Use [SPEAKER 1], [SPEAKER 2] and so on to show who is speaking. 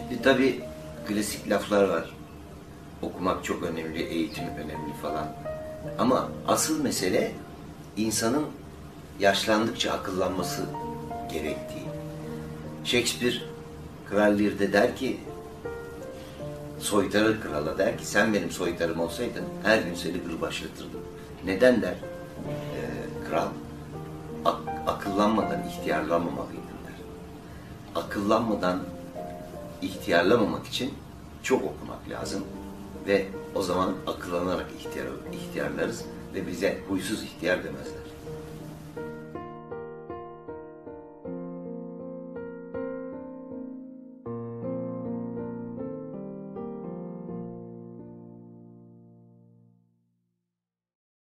[SPEAKER 1] Şimdi tabii klasik laflar var. Okumak çok önemli, eğitim önemli falan. Ama asıl mesele insanın yaşlandıkça akıllanması gerektiği. Shakespeare Kral Lear'de der ki, soytarı krala der ki, sen benim soytarım olsaydın her gün seni gırbaçlatırdım. Neden der kral? Akıllanmadan ihtiyarlanmamalıydın der. Akıllanmadan ihtiyarlamamak için çok okumak lazım ve o zaman akıllanarak ihtiyarlarız ve bize huysuz ihtiyar demezler.